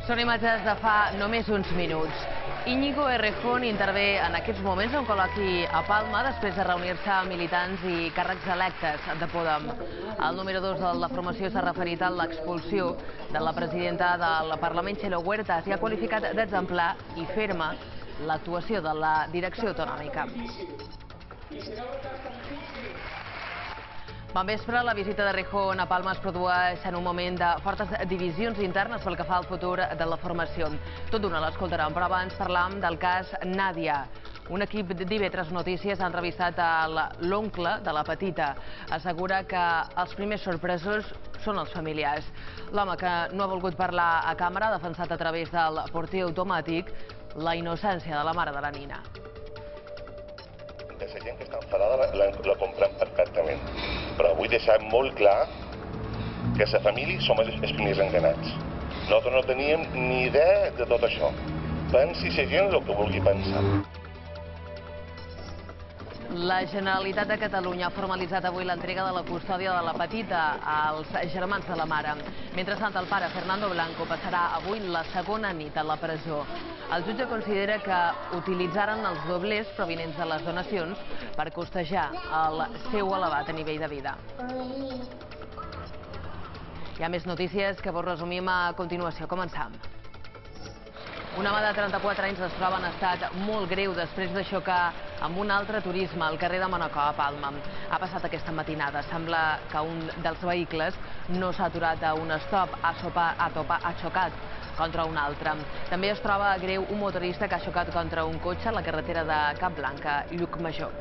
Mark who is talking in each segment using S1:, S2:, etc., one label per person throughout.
S1: Són imatges de fa només uns minuts. Íñigo Errejón intervé en aquests moments en un col·loqui a Palma després de reunir-se amb militants i càrrecs electes de Podem. El número 2 de la formació s'ha referit a l'expulsió de la presidenta del Parlament, Txelo Huertas, i ha qualificat d'exemplar i ferma l'actuació de la direcció autonòmica. Bon vespre, la visita d'Errejón a Palma es produeix en un moment de fortes divisions internes pel que fa al futur de la formació. Tot d'una l'escoltarem, però abans parlam del cas Nàdia. Un equip d'IV3 Notícies ha entrevistat l'oncle de la petita. Assegura que els primers sorpresos són els familiars. L'home, que no ha volgut parlar a càmera, ha defensat a través del porter automàtic la innocència de la mare de la nina.
S2: La gent que està enfadada la comprem perfectament, però vull deixar molt clar que la família som els primers enganats. Nosaltres no teníem ni idea de tot això. Pensi la gent el que vulgui pensar.
S1: La Generalitat de Catalunya ha formalitzat avui l'entrega de la custòdia de la petita als germans de la mare. Mentrestant, el pare, Fernando Blanco, passarà avui la segona nit a la presó. El jutge considera que utilitzaren els doblers provinents de les donacions per costejar el seu elevat nivell de vida. Hi ha més notícies que vos resumim a continuació. Començam. Un home de 34 anys es troba en estat molt greu després de xocar amb un altre turisme al carrer de Manacor, a Palma. Ha passat aquesta matinada. Sembla que un dels vehicles no s'ha aturat a un stop, ha xocat contra un altre. També es troba greu un motorista que ha xocat contra un cotxe a la carretera de Capblanca, Llucmajor.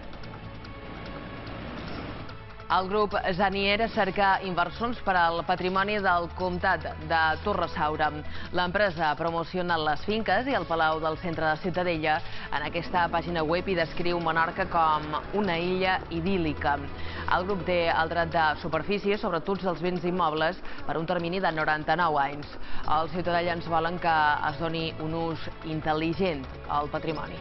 S1: El grup Zanier cerca inversors per al patrimoni del comtat de Torre-Saura. L'empresa promociona les finques i el palau del centre de Ciutadella en aquesta pàgina web i descriu Menorca com una illa idíl·lica. El grup té el dret de superfície sobre tots els béns immobles per un termini de 99 anys. Els ciutadans volen que es doni un ús intel·ligent al patrimoni.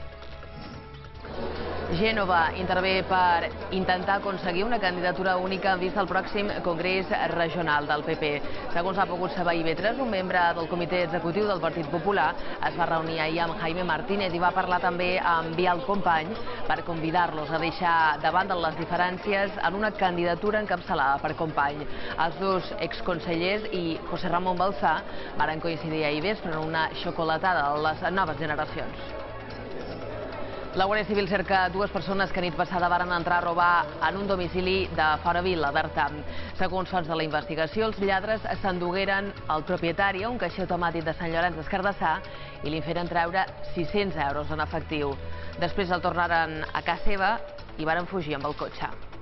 S1: Gènova intervé per intentar aconseguir una candidatura única en vista al pròxim Congrés Regional del PP. Segons ha pogut saber IV3, un membre del comitè executiu del Partit Popular es va reunir ahir amb Jaime Martínez i va parlar també amb Biel Company per convidar-los a deixar de banda les diferències en una candidatura encapçalada per Company. Els dos exconsellers i José Ramón Balsà varen coincidir ahir vespre en una xocolatada de les noves generacions. La Guàrdia Civil cerca dues persones que nit passada varen entrar a robar en un domicili de fora Vila d'Artà. Segons fonts de la investigació, els lladres s'endugueren el propietari a un caixer automàtic de Sant Llorenç d'Escardassar i li feren treure 600 euros en efectiu. Després el tornaren a casa seva i varen fugir amb el cotxe.